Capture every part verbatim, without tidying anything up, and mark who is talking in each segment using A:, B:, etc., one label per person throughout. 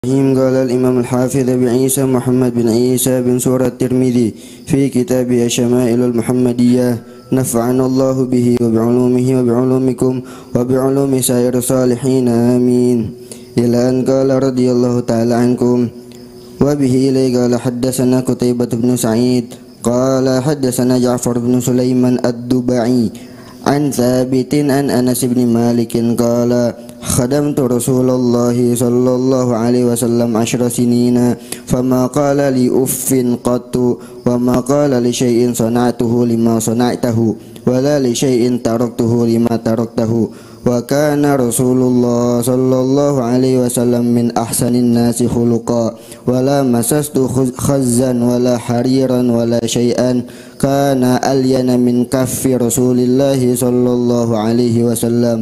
A: قال الإمام الحافظ أبي عيسى محمد بن عيسى بن سورة الترمذي في كتابه الشمائل المحمدية نفعنا الله به وبعلومه وبعلومكم وبعلوم سائر الصالحين آمين إلى أن قال رضي الله تعالى عنكم. وبه إليه قال حدثنا قتيبة بن سعيد قال حدثنا جعفر بن سليمان الدبعي عن ثابت عن أنس بن مالك قال خدمت رسول الله صلى الله عليه وسلم عشر سنين فما قال لي أف قط وما قال لشيء صنعته لما صنعته ولا لشيء تركته لما تركته وكان رسول الله صلى الله عليه وسلم من أحسن الناس خلقا ولا مسست خزا ولا حريرا ولا شيئا كان ألين من كف رسول الله صلى الله عليه وسلم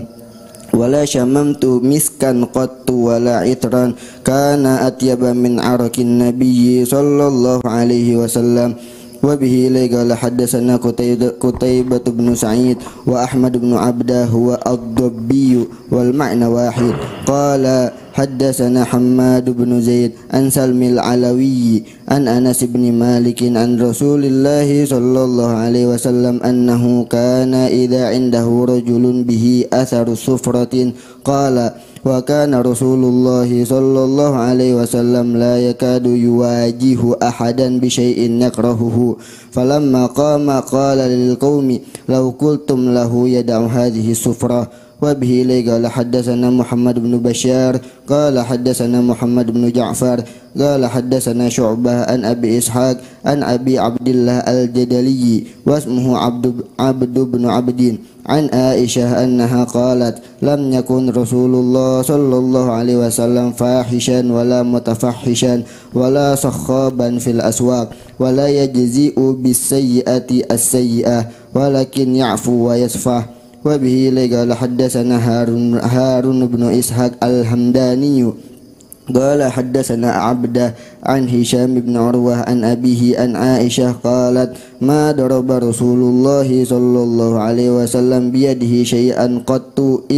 A: ولا شممت مسكا قط ولا عطرا كان أطيب من عرق النبي صلى الله عليه وسلم. وبه إليه قال حدثنا قتيبة بن سعيد وأحمد بن عبده هو الضبي والمعنى واحد قال حدثنا حماد بن زيد عن سلم العلوي عن أنس بن مالك عن رسول الله صلى الله عليه وسلم أنه كان إذا عنده رجل به أثر صفرة قال وكان رسول الله صلى الله عليه وسلم لا يكاد يواجه أحدا بشيء يكرهه فلما قام قال للقوم لو قلتم له يدع هذه الصفرة. وبه إليه قال حدثنا محمد بن بشار قال حدثنا محمد بن جعفر قال حدثنا شعبة عن أبي إسحاق عن أبي عبد الله الجدلي واسمه عبد, عبد بن عبد عن عائشة أنها قالت لم يكن رسول الله صلى الله عليه وسلم فاحشا ولا متفحشا ولا صخابا في الأسواق ولا يجزئ بالسيئة السيئة ولكن يعفو ويصفح. وبه إليه قال حدثنا هارون, هارون بن إسحاق الحمداني قال حدثنا عبده عن هشام بن عروة عن أبيه عن عائشة قالت ما ضرب رسول الله صلى الله عليه وسلم بيده شيئا قط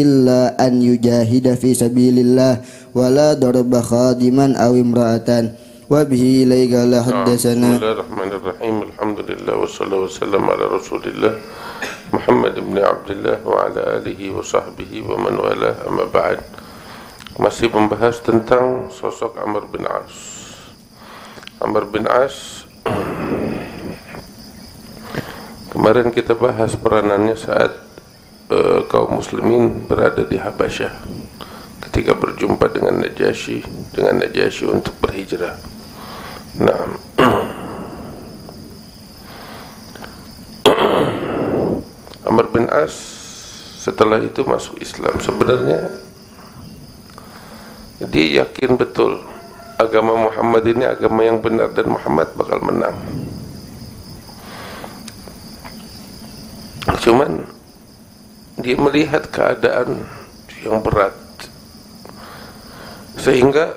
A: إلا أن يجاهد في سبيل الله ولا ضرب خادما أو امرأة. وبه إليه قال حدثنا
B: بسم الله الرحمن الرحيم الحمد لله والصلاة والسلام على رسول الله Muhammad bin Abdullah wa ala alihi wa sahbihi wa man wala amma ba'd. Masih membahas tentang sosok Amr bin As. Amr bin As kemarin kita bahas peranannya saat uh, kaum muslimin berada di Habasyah ketika berjumpa dengan Najasyi dengan Najasyi untuk berhijrah. Nah, Amr bin As setelah itu masuk Islam. Sebenarnya dia yakin betul agama Muhammad ini agama yang benar dan Muhammad bakal menang. Cuman dia melihat keadaan yang berat sehingga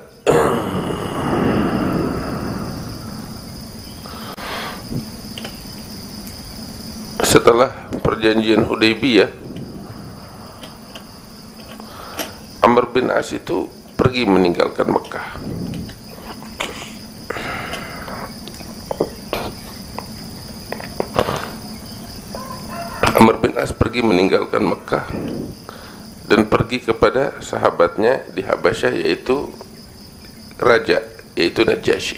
B: setelah perjanjian Hudaybiyah, Amr bin As itu pergi meninggalkan Mekah. Amr bin As pergi meninggalkan Mekah dan pergi kepada sahabatnya di Habasyah, yaitu raja, yaitu Najasyi.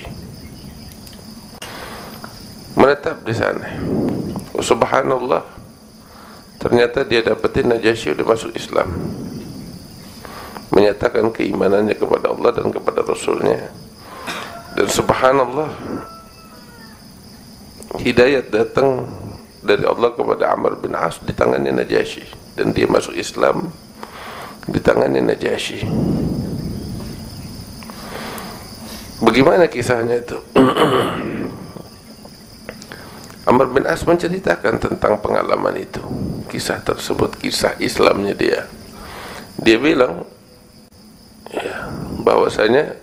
B: Menetap di sana. Subhanallah, ternyata dia dapetin Najasyi udah masuk Islam, menyatakan keimanannya kepada Allah dan kepada Rasulnya. Dan subhanallah, hidayat datang dari Allah kepada Amr bin As di tangannya Najasyi, dan dia masuk Islam di tangannya Najasyi. Bagaimana kisahnya itu? Amr bin As menceritakan tentang pengalaman itu, kisah tersebut, kisah Islamnya dia. Dia bilang, ya, bahwasanya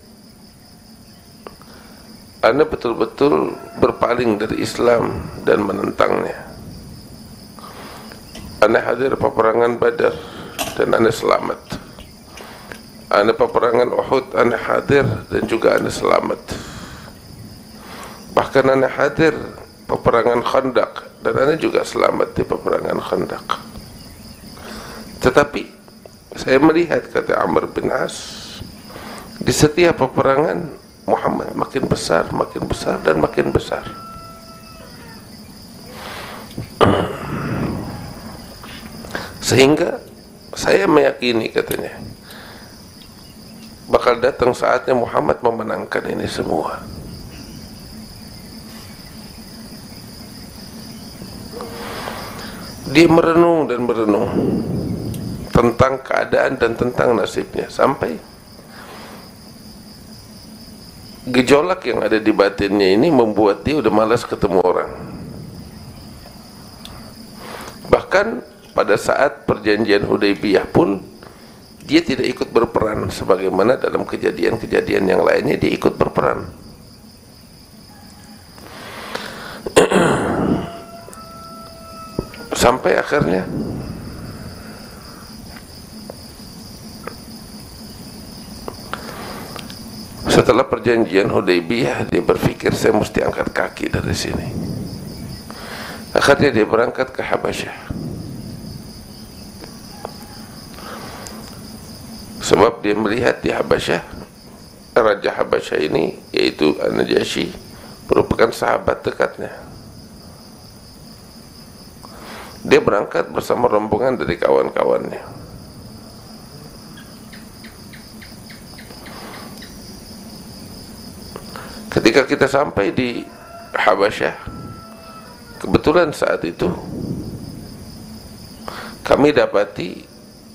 B: Anda betul-betul berpaling dari Islam dan menentangnya. Anda hadir peperangan Badar dan Anda selamat. Ana peperangan Uhud, ana hadir dan juga ana selamat. Bahkan ana hadir peperangan Khandaq dan ana juga selamat di peperangan Khandaq. Tetapi saya melihat, kata Amr bin As, di setiap peperangan Muhammad makin besar, makin besar dan makin besar. Sehingga saya meyakini, katanya, bakal datang saatnya Muhammad memenangkan ini semua. Dia merenung dan merenung tentang keadaan dan tentang nasibnya, sampai gejolak yang ada di batinnya ini membuat dia udah malas ketemu orang. Bahkan pada saat perjanjian Hudaybiyah pun dia tidak ikut berperan, sebagaimana dalam kejadian-kejadian yang lainnya dia ikut berperan. Sampai akhirnya setelah perjanjian Hudaybiyah dia berpikir, saya mesti angkat kaki dari sini. Akhirnya dia berangkat ke Habasyah. Sebab dia melihat di Habasyah, Raja Habasyah ini, yaitu An-Najasyi, merupakan sahabat dekatnya. Dia berangkat bersama rombongan dari kawan-kawannya. Ketika kita sampai di Habasyah, kebetulan saat itu kami dapati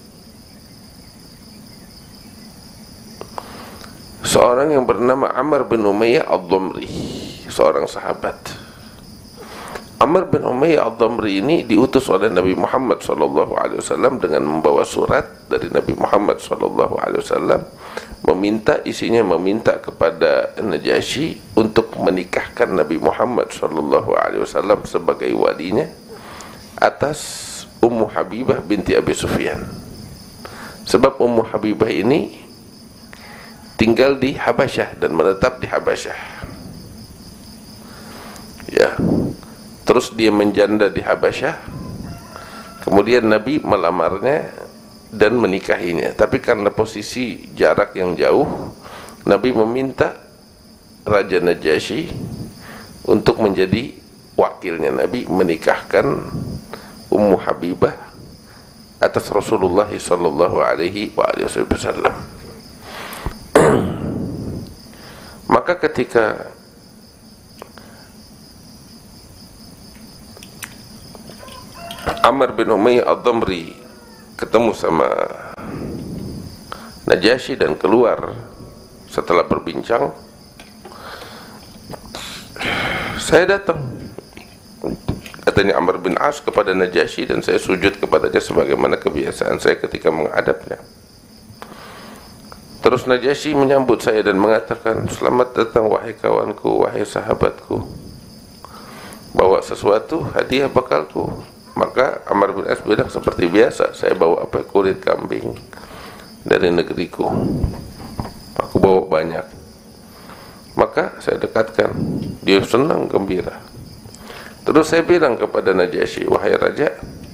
B: seorang yang bernama Amr bin Umayyah Ad-Dhamri, seorang sahabat. Amr bin Umayyah Ad-Dhamri ini diutus oleh Nabi Muhammad shallallahu alaihi wasallam dengan membawa surat dari Nabi Muhammad shallallahu alaihi wasallam, meminta, isinya meminta kepada Najasyi untuk menikahkan Nabi Muhammad shallallahu alaihi wasallam sebagai walinya atas Ummu Habibah binti Abi Sufyan. Sebab Ummu Habibah ini tinggal di Habasyah dan menetap di Habasyah. Ya, terus dia menjanda di Habasyah. Kemudian Nabi melamarnya dan menikahinya. Tapi karena posisi jarak yang jauh, Nabi meminta Raja Najasyi untuk menjadi wakilnya Nabi menikahkan Ummu Habibah atas Rasulullah sallallahu alaihi wasallam. Maka ketika Amr bin Umayyah Ad-Dhamri ketemu sama Najasyi dan keluar setelah berbincang, saya datang, katanya Amr bin As kepada Najasyi, dan saya sujud kepadanya sebagaimana kebiasaan saya ketika menghadapnya. Terus Najasyi menyambut saya dan mengatakan, selamat datang wahai kawanku, wahai sahabatku, bawa sesuatu hadiah bekalku. Maka Amr bin As bilang, seperti biasa, saya bawa apa? Kulit kambing dari negeriku, aku bawa banyak. Maka saya dekatkan, dia senang gembira. Terus saya bilang kepada Najasyi, wahai raja,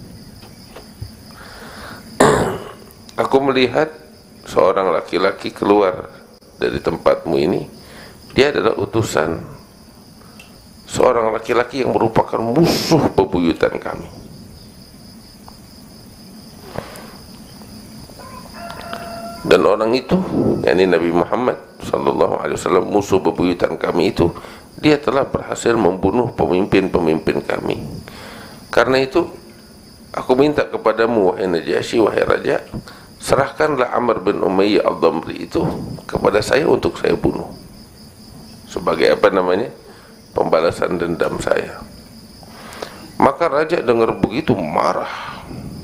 B: aku melihat seorang laki-laki keluar dari tempatmu ini. Dia adalah utusan seorang laki-laki yang merupakan musuh bebuyutan kami. Dan orang itu, yakni Nabi Muhammad sallallahu alaihi wasallam, musuh bebuyutan kami itu, dia telah berhasil membunuh pemimpin-pemimpin kami. Karena itu aku minta kepadamu, wahai Najasyi, wahai raja, serahkanlah Amr bin Umayyah Ad-Dhamri itu kepada saya untuk saya bunuh, sebagai apa namanya, pembalasan dendam saya. Maka raja dengar begitu marah.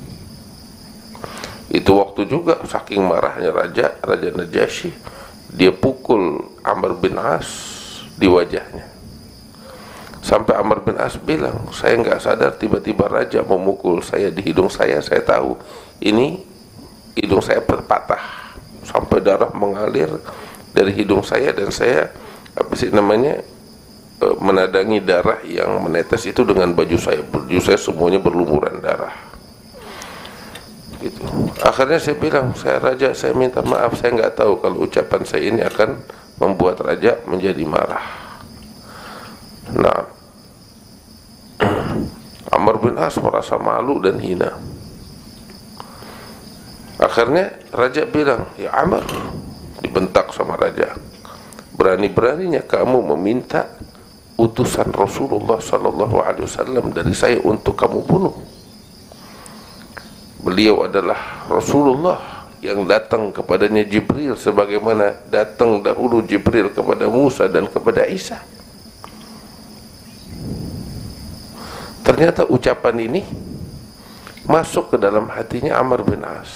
B: Itu waktu juga saking marahnya raja, Raja Najasyi, dia pukul Amr bin As di wajahnya. Sampai Amr bin As bilang, saya nggak sadar tiba-tiba raja memukul saya di hidung saya. Saya tahu ini hidung saya patah, sampai sampai darah mengalir dari hidung saya, dan saya apa sih namanya e, menadangi darah yang menetes itu dengan baju saya. Baju saya semuanya berlumuran darah. Gitu. Akhirnya saya bilang, saya raja, saya minta maaf, saya nggak tahu kalau ucapan saya ini akan membuat raja menjadi marah. Nah, Amr bin As merasa malu dan hina. Akhirnya raja bilang, ya Amr, dibentak sama raja, berani-beraninya kamu meminta utusan Rasulullah sallallahu alaihi wasallam dari saya untuk kamu bunuh. Beliau adalah Rasulullah yang datang kepadanya Jibril sebagaimana datang dahulu Jibril kepada Musa dan kepada Isa. Ternyata ucapan ini masuk ke dalam hatinya Amr bin As.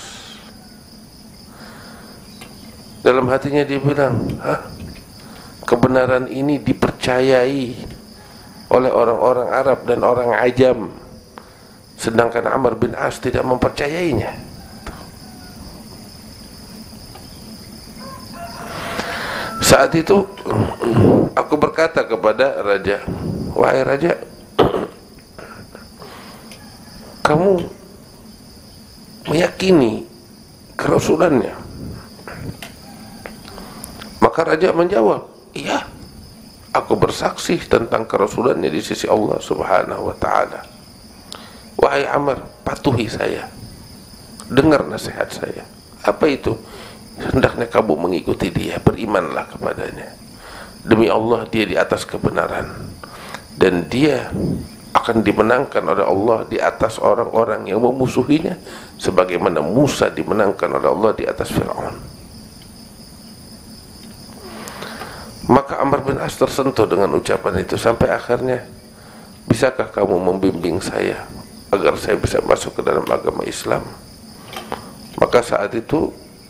B: Dalam hatinya dia bilang, hah? Kebenaran ini dipercayai oleh orang-orang Arab dan orang Ajam, sedangkan Amr bin As tidak mempercayainya. Saat itu aku berkata kepada raja, wahai raja, kamu meyakini kerasulannya? Maka raja menjawab, iya, aku bersaksi tentang kerasulannya di sisi Allah subhanahu wa ta'ala. Wahai Amr, patuhi saya, dengar nasihat saya. Apa itu? Hendaknya kamu mengikuti dia, berimanlah kepadanya. Demi Allah, dia di atas kebenaran, dan dia akan dimenangkan oleh Allah di atas orang-orang yang memusuhinya, sebagaimana Musa dimenangkan oleh Allah di atas Fir'aun. Maka Amr bin As tersentuh dengan ucapan itu, sampai akhirnya, bisakah kamu membimbing saya agar saya bisa masuk ke dalam agama Islam? Maka saat itu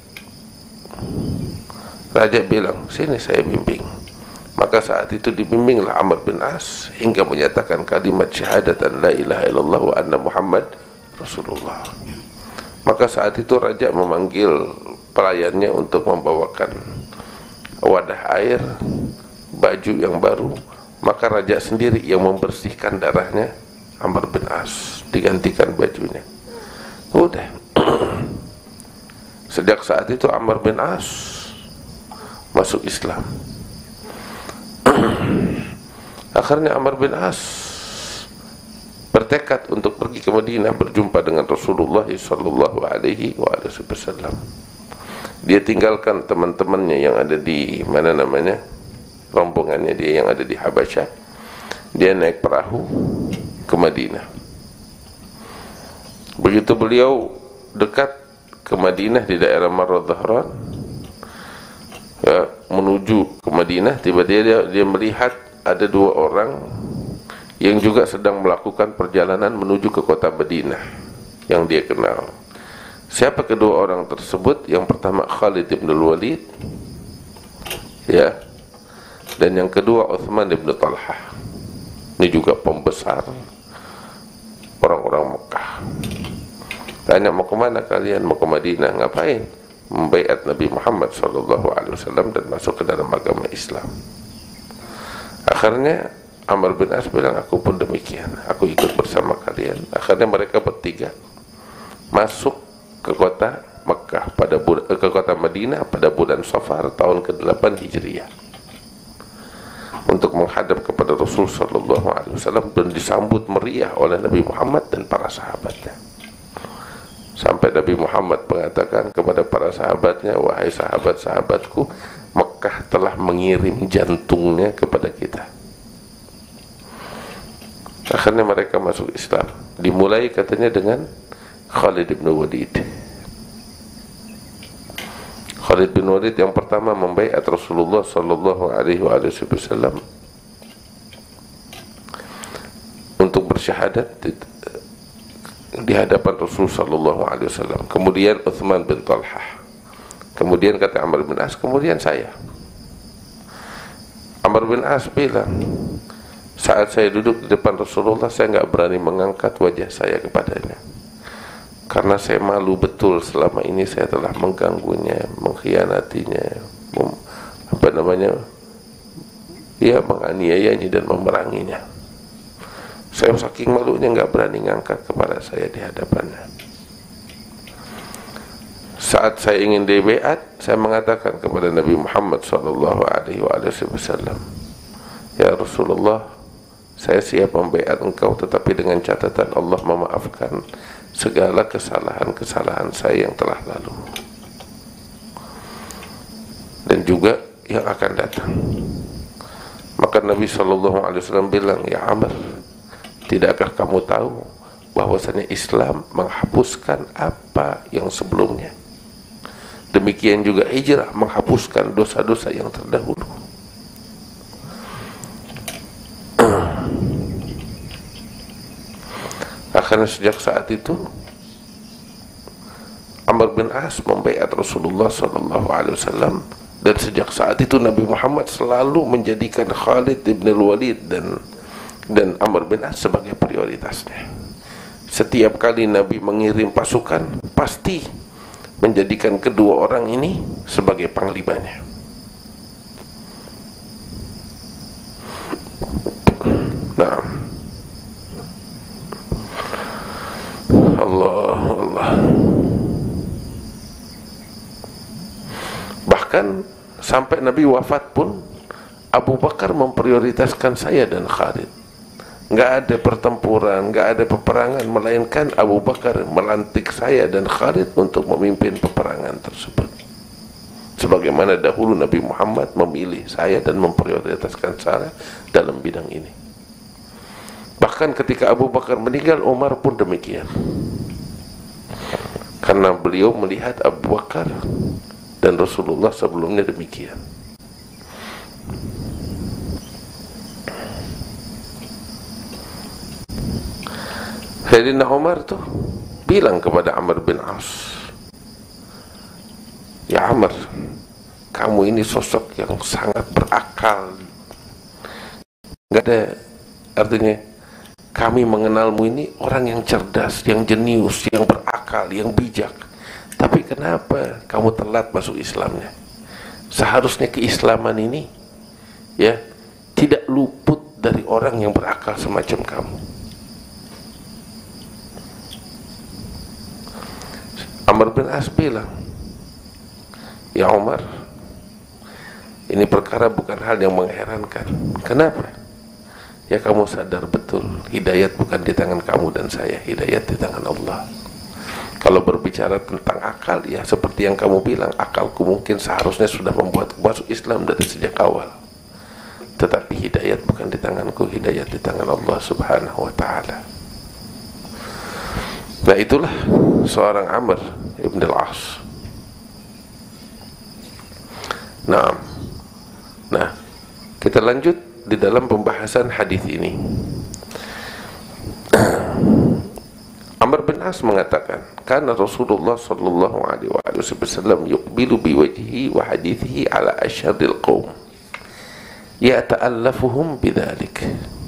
B: raja bilang, sini saya bimbing. Maka saat itu dibimbinglah Amr bin As hingga menyatakan kalimat syahadatan la ilaha illallah wa anna Muhammad Rasulullah. Maka saat itu raja memanggil pelayannya untuk membawakan wadah air, baju yang baru. Maka raja sendiri yang membersihkan darahnya Amr bin As, digantikan bajunya. Udah. Sejak saat itu Amr bin As masuk Islam. Akhirnya Amr bin As bertekad untuk pergi ke Madinah berjumpa dengan Rasulullah sallallahu alaihi wasallam. Dia tinggalkan teman-temannya yang ada di mana namanya, rombongannya dia yang ada di Habasyah. Dia naik perahu ke Madinah. Begitu beliau dekat ke Madinah di daerah Marra Dhahran, ya, menuju ke Madinah, tiba-tiba dia, dia melihat ada dua orang yang juga sedang melakukan perjalanan menuju ke kota Madinah yang dia kenal. Siapa kedua orang tersebut? Yang pertama Khalid bin Walid, ya, dan yang kedua Uthman bin Talhah. Ini juga pembesar orang-orang Mekah. Tanya, mau kemana kalian? Mau ke Madinah. Ngapain? Membaiat Nabi Muhammad sallallahu alaihi wasallam dan masuk ke dalam agama Islam. Akhirnya Amr bin As bilang, aku pun demikian, aku ikut bersama kalian. Akhirnya mereka bertiga masuk ke kota Mekah pada bulan, ke kota Madinah pada bulan Safar tahun ke delapan Hijriah untuk menghadap kepada Rasul sallallahu alaihi wasallam dan disambut meriah oleh Nabi Muhammad dan para sahabatnya. Sampai Nabi Muhammad mengatakan kepada para sahabatnya, wahai sahabat-sahabatku, Mekah telah mengirim jantungnya kepada kita. Akhirnya mereka masuk Islam. Dimulai katanya dengan Khalid bin Walid. Khalid bin Walid yang pertama membaiat Rasulullah sallallahu alaihi wasallam untuk bersyahadat di hadapan Rasul sallallahu alaihi wasallam. Kemudian Uthman bin Talhah. Kemudian kata Amr bin As, kemudian saya. Amr bin As bilang, saat saya duduk di depan Rasulullah, saya enggak berani mengangkat wajah saya kepadanya. karena saya malu betul selama ini saya telah mengganggunya, mengkhianatinya, mem, apa namanya, ya menganiayanya dan memeranginya. Saya saking malunya nggak berani ngangkat kepada saya di hadapannya. Saat saya ingin dibeat, saya mengatakan kepada Nabi Muhammad shallallahu alaihi wasallam, ya Rasulullah, saya siap membeat engkau, tetapi dengan catatan Allah memaafkan segala kesalahan-kesalahan saya yang telah lalu dan juga yang akan datang. Maka Nabi shallallahu alaihi wasallam bilang, ya Amr, tidakkah kamu tahu bahwasanya Islam menghapuskan apa yang sebelumnya? Demikian juga hijrah menghapuskan dosa-dosa yang terdahulu. Akhirnya sejak saat itu Amr bin As membaiat Rasulullah shallallahu alaihi wasallam, dan sejak saat itu Nabi Muhammad selalu menjadikan Khalid bin Walid dan dan Amr bin As sebagai prioritasnya. Setiap kali Nabi mengirim pasukan, pasti menjadikan kedua orang ini sebagai panglimanya. Nah, Allah Allah. Bahkan sampai Nabi wafat pun Abu Bakar memprioritaskan saya dan Khalid. Nggak ada pertempuran, nggak ada peperangan, melainkan Abu Bakar melantik saya dan Khalid untuk memimpin peperangan tersebut. Sebagaimana dahulu Nabi Muhammad memilih saya dan memprioritaskan saya dalam bidang ini. Bahkan ketika Abu Bakar meninggal, Umar pun demikian. Karena beliau melihat Abu Bakar dan Rasulullah sebelumnya demikian. Sayyidina Umar tuh bilang kepada Amr bin As, ya Amr, kamu ini sosok yang sangat berakal. Gak ada, artinya kami mengenalmu ini orang yang cerdas, yang jenius, yang berakal, yang bijak. Tapi kenapa kamu telat masuk Islamnya? Seharusnya keislaman ini ya tidak luput dari orang yang berakal semacam kamu. Amr bin As bilang, ya Umar, ini perkara bukan hal yang mengherankan. Kenapa? Ya kamu sadar betul, hidayat bukan di tangan kamu dan saya, hidayat di tangan Allah. Kalau berbicara tentang akal, ya seperti yang kamu bilang, akalku mungkin seharusnya sudah membuatku masuk Islam dari sejak awal. Tetapi hidayat bukan di tanganku, hidayat di tangan Allah subhanahu wa ta'ala. Nah itulah seorang Amr ibn al-As. Nah, nah kita lanjut di dalam pembahasan hadis ini. Amr bin As mengatakan, karena Rasulullah sallallahu alaihi wasallam yuqbilu biwajhihi wa hadithihi ala asyadil qaum yata'allafuhum bidzalik.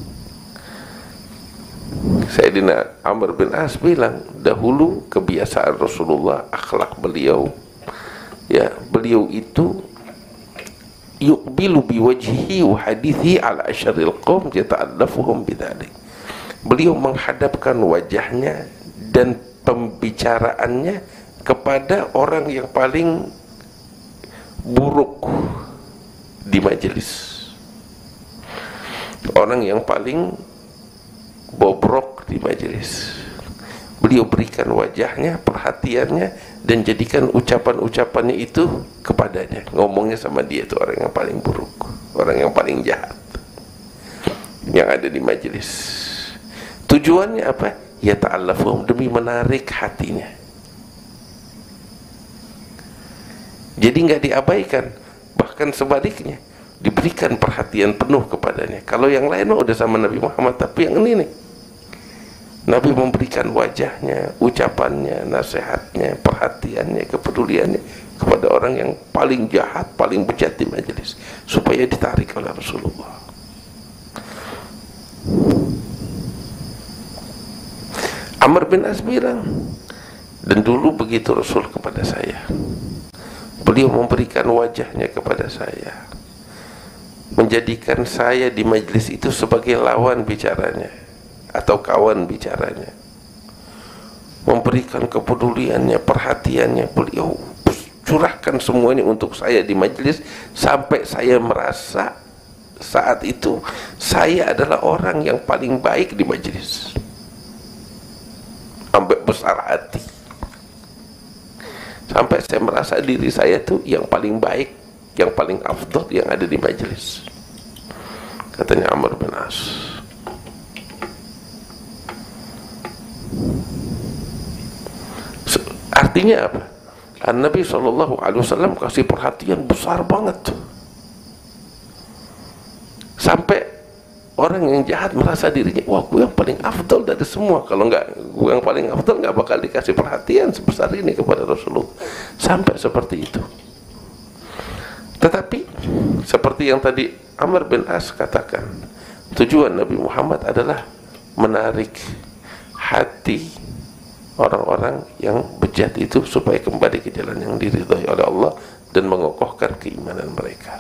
B: Sayyidina Amr bin As bilang, dahulu kebiasaan Rasulullah, akhlak beliau, ya beliau itu yuqbilu biwajhihi wa hadithi ala asyaril qaum yata'allafuhum bidzalik. Beliau menghadapkan wajahnya dan pembicaraannya kepada orang yang paling buruk di majelis, orang yang paling bobrok di majelis. Beliau berikan wajahnya, perhatiannya, dan jadikan ucapan-ucapannya itu kepadanya. Ngomongnya sama dia itu orang yang paling buruk, orang yang paling jahat yang ada di majelis. Tujuannya apa? Ya ta'allafum, demi menarik hatinya. Jadi nggak diabaikan, bahkan sebaliknya diberikan perhatian penuh kepadanya. Kalau yang lain udah sama Nabi Muhammad, tapi yang ini nih, Nabi memberikan wajahnya, ucapannya, nasihatnya, perhatiannya, kepeduliannya kepada orang yang paling jahat, paling bejat di majelis, supaya ditarik oleh Rasulullah. Amr bin As bilang, Dan dulu begitu Rasul kepada saya. Beliau memberikan wajahnya kepada saya, menjadikan saya di majelis itu sebagai lawan bicaranya atau kawan bicaranya, memberikan kepeduliannya, perhatiannya. Beliau curahkan semuanya untuk saya di majelis, sampai saya merasa saat itu saya adalah orang yang paling baik di majelis, sampai besar hati, sampai saya merasa diri saya tuh yang paling baik, yang paling afdal yang ada di majelis. Katanya Amr bin As. Artinya apa? An-Nabi shallallahu alaihi wasallam kasih perhatian besar banget, sampai orang yang jahat merasa dirinya, wah gue yang paling afdal dari semua. Kalau enggak, gue yang paling afdal nggak bakal dikasih perhatian sebesar ini kepada Rasulullah. Sampai seperti itu. Tetapi seperti yang tadi Amr bin As katakan, tujuan Nabi Muhammad adalah menarik hati orang-orang yang bejat itu supaya kembali ke jalan yang diridhai oleh Allah dan mengokohkan keimanan mereka.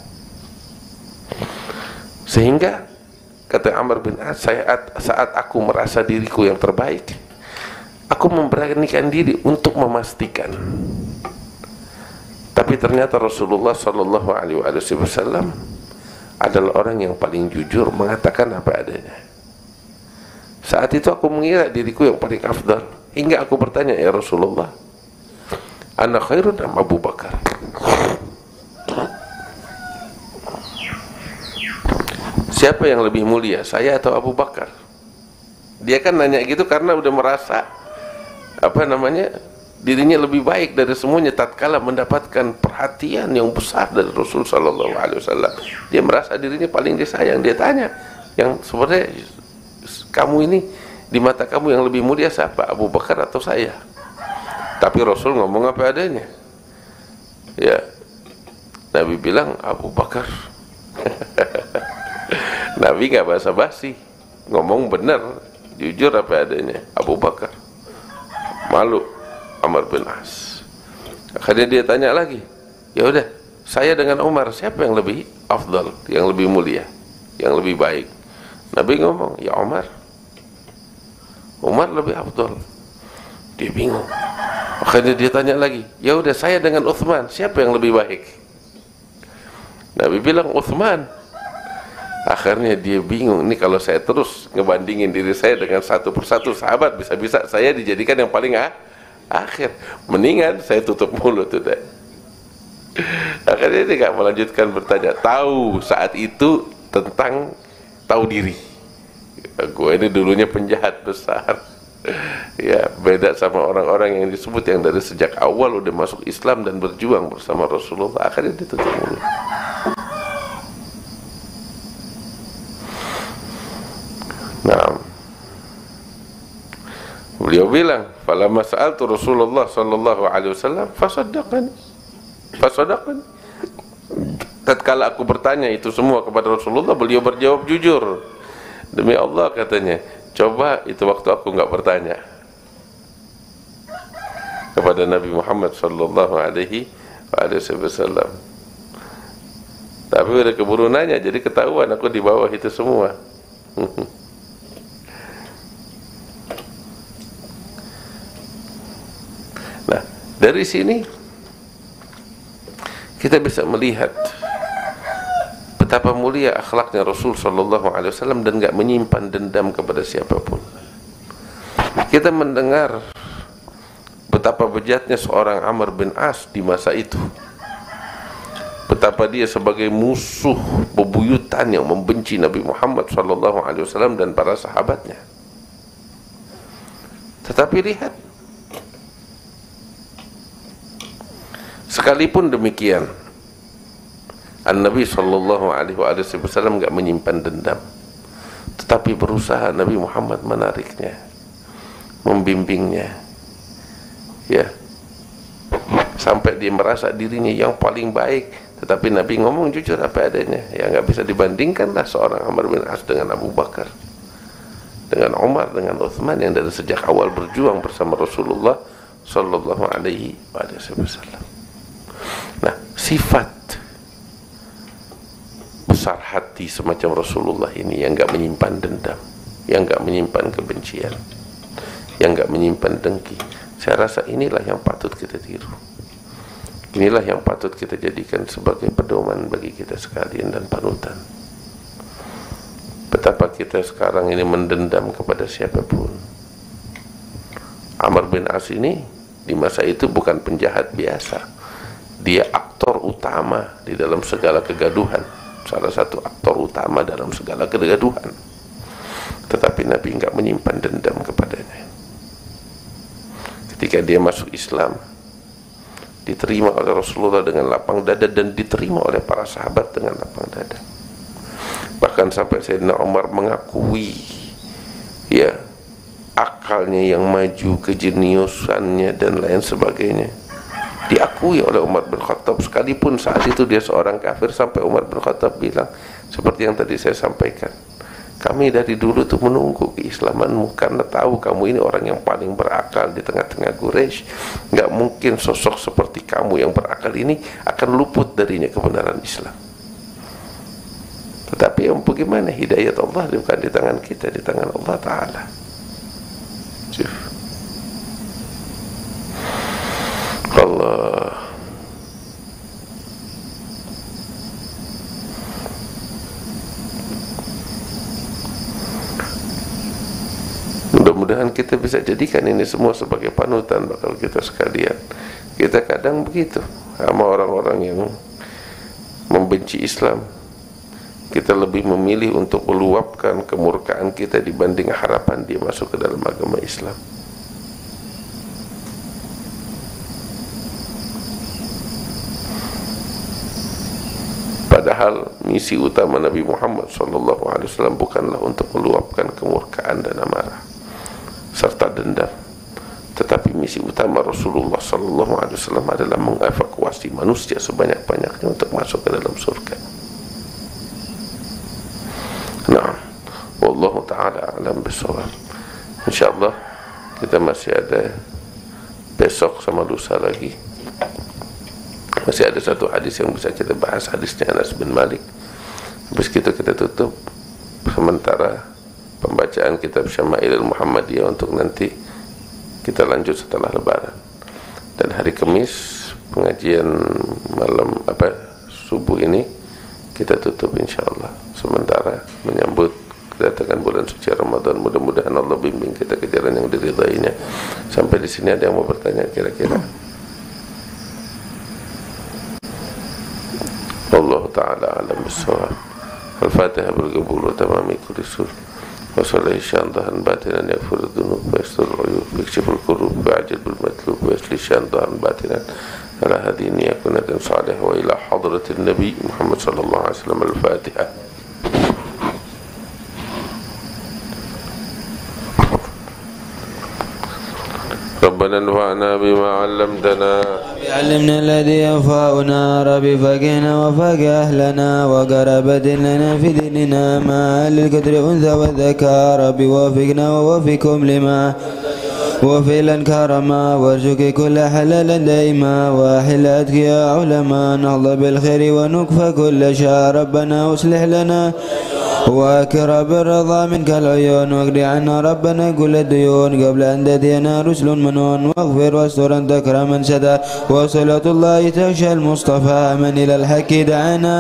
B: Sehingga kata Amr bin As, saat, saat aku merasa diriku yang terbaik, aku memberanikan diri untuk memastikan. Tapi ternyata Rasulullah Shallallahu Alaihi Wasallam adalah orang yang paling jujur, mengatakan apa adanya. Saat itu aku mengira diriku yang paling afdal, hingga aku bertanya, ya Rasulullah, ana khairun am Abu Bakar? Siapa yang lebih mulia, saya atau Abu Bakar? Dia kan nanya gitu karena udah merasa apa namanya, dirinya lebih baik dari semuanya tatkala mendapatkan perhatian yang besar dari Rasul Sallallahu Alaihi Wasallam. Dia merasa dirinya paling disayang. Dia tanya, yang sebenarnya kamu ini di mata kamu yang lebih mulia siapa, Abu Bakar atau saya? Tapi Rasul ngomong apa adanya. Ya, Nabi bilang Abu Bakar. Nabi nggak basa-basi, ngomong benar, jujur apa adanya. Abu Bakar. Malu Amr bin As. Akhirnya dia tanya lagi, ya udah, saya dengan Umar siapa yang lebih afdal, yang lebih mulia, yang lebih baik? Nabi ngomong, ya Umar. Umar lebih afdal. Dia bingung. Akhirnya dia tanya lagi, ya udah, saya dengan Uthman siapa yang lebih baik? Nabi bilang Uthman. Akhirnya dia bingung, ini kalau saya terus ngebandingin diri saya dengan satu persatu sahabat, bisa-bisa saya dijadikan yang paling ah, akhir. Mendingan saya tutup mulut udah. Akhirnya dia gak melanjutkan bertanya. Tahu saat itu tentang tahu diri. Gue ini dulunya penjahat besar. Ya, beda sama orang-orang yang disebut yang dari sejak awal udah masuk Islam dan berjuang bersama Rasulullah. Akhirnya dia tutup mulut. Nah, beliau bilang, falamma sa'altu Rasulullah sallallahu alaihi wasallam fasaddaqani. Fasaddaqani. Tatkala aku bertanya itu semua kepada Rasulullah, beliau berjawab jujur. Demi Allah katanya, coba itu waktu aku enggak bertanya kepada Nabi Muhammad sallallahu alaihi wasallam. Tapi udah keburu nanya, jadi ketahuan aku di bawah itu semua. Nah, dari sini kita bisa melihat betapa mulia akhlaknya Rasul Sallallahu Alaihi Wasallam dan gak menyimpan dendam kepada siapapun. Kita mendengar betapa bejatnya seorang Amr bin As di masa itu, betapa dia sebagai musuh bebuyutan yang membenci Nabi Muhammad Sallallahu Alaihi Wasallam dan para sahabatnya. Tetapi lihat, sekalipun demikian, An-Nabi Sallallahu Alaihi Wasallam gak menyimpan dendam, tetapi berusaha Nabi Muhammad menariknya, membimbingnya, ya, sampai dia merasa dirinya yang paling baik. Tetapi Nabi ngomong jujur apa adanya. Ya gak bisa dibandingkanlah seorang Amr bin As dengan Abu Bakar, dengan Umar, dengan Uthman yang dari sejak awal berjuang bersama Rasulullah sallallahu alaihi wasallam. Nah, sifat besar hati semacam Rasulullah ini yang enggak menyimpan dendam, yang enggak menyimpan kebencian, yang enggak menyimpan dengki, saya rasa inilah yang patut kita tiru. Inilah yang patut kita jadikan sebagai pedoman bagi kita sekalian dan panutan. Betapa kita sekarang ini mendendam kepada siapapun. Amr bin As ini di masa itu bukan penjahat biasa. Dia aktor utama di dalam segala kegaduhan. Salah satu aktor utama dalam segala kegaduhan. Tetapi Nabi enggak menyimpan dendam kepadanya. Ketika dia masuk Islam, diterima oleh Rasulullah dengan lapang dada dan diterima oleh para sahabat dengan lapang dada. Bahkan sampai Sayyidina Umar mengakui ya akalnya yang maju, kejeniusannya dan lain sebagainya diakui oleh Umar bin Khattab, sekalipun saat itu dia seorang kafir. Sampai Umar bin Khattab bilang seperti yang tadi saya sampaikan, kami dari dulu tuh menunggu keislamanmu karena tahu kamu ini orang yang paling berakal di tengah-tengah Quraisy. Nggak mungkin sosok seperti kamu yang berakal ini akan luput darinya kebenaran Islam. Tetapi yang bagaimana, hidayat Allah bukan di tangan kita, di tangan Allah Ta'ala. Allah. Mudah-mudahan kita bisa jadikan ini semua sebagai panutan bakal kita sekalian. Kita kadang begitu sama orang-orang yang membenci Islam. Kita lebih memilih untuk meluapkan kemurkaan kita dibanding harapan dia masuk ke dalam agama Islam. Padahal misi utama Nabi Muhammad shallallahu alaihi wasallam bukanlah untuk meluapkan kemurkaan dan amarah serta dendam, tetapi misi utama Rasulullah shallallahu alaihi wasallam adalah mengevakuasi manusia sebanyak-banyaknya untuk masuk ke dalam surga. Nah, wallahu ta'ala alam bisawab. Insyaallah kita masih ada besok sama lusa lagi. Masih ada satu hadis yang bisa kita bahas, hadisnya Anas bin Malik. Habis itu kita tutup sementara pembacaan kitab Syama'ilul Muhammadiyah untuk nanti kita lanjut setelah Lebaran. Dan hari Kamis pengajian malam apa subuh ini kita tutup insyaallah sementara menyambut kedatangan bulan suci Ramadan. Mudah-mudahan Allah bimbing kita ke jalan yang diridainya. Sampai di sini ada yang mau bertanya kira-kira? Allah Ta'ala alam bisawab. Al-Fatihah bergabul wa tamami kulli sur. Wa sallallahu syandahan batinan yaghfir dzunub wa yastur uyub yakshiful kurub wa ajil bil matlub wa yasli syandahan batinan ala hadini yakunatan salih wa ila hadratin Nabi Muhammad sallallahu alaihi wasallam. Al-Fatihah. ربنا انفعنا بما علمتنا
C: علمنا الذي ينفعنا ربي فقهنا وفقه أهلنا وقرابة لنا في ديننا ما للقدر أنثى والذكاء ربي وفقنا ووفقكم لما وفعلا كرما وارزق كل حلالا دائما وحلاتك يا علماء نهض بالخير ونكفى كل شر ربنا اصلح لنا واكرم بالرضا منك العيون واقض عنا ربنا كل الديون قبل ان تاتينا رسل منون واغفر واستر انت اكرما سدا وصلة الله تغشى المصطفى من الى الحق دعانا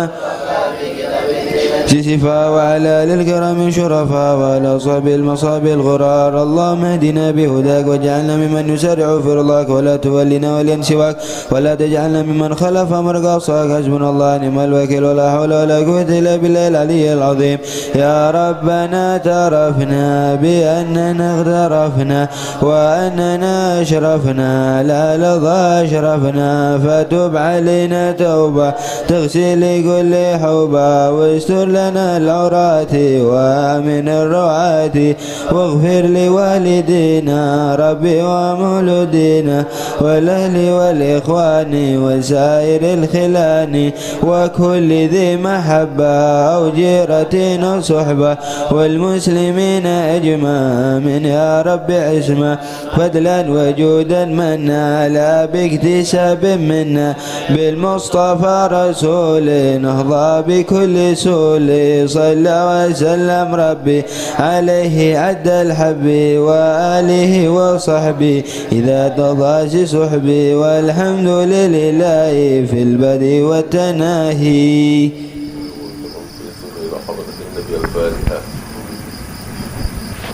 C: شفا وعلى للكرم شرفا وعلى صحب المصاب الغرار اللهم اهدنا بهداك واجعلنا ممن يسارع في رضاك ولا تولنا وليا سواك ولا تجعلنا ممن خلف امر قصاك حسبنا الله نعم الوكيل ولا حول ولا قوة الا بالله العلي العظيم يا ربنا اعترفنا باننا اغترفنا واننا اشرفنا لا لظى اشرفنا فتب علينا توبة تغسل كل حوبة واستر لنا العراة ومن الرعاة واغفر لوالدينا ربي ومولودينا والأهل والإخوان وسائر الخلان وكل ذي محبة أو جيرة أو صحبة والمسلمين أجمع من يا رب عصمة فضلا وجودا منا لا باكتساب منا بالمصطفى رسول نهضى بكل سول صلى وسلم ربي عليه عد الحب وآله وصحبه إذا تضاش صحبي والحمد لله في البدء والتناهي.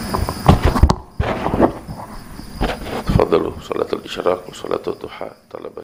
B: تفضلوا صلاة الإشراق وصلاة الضحى طلبة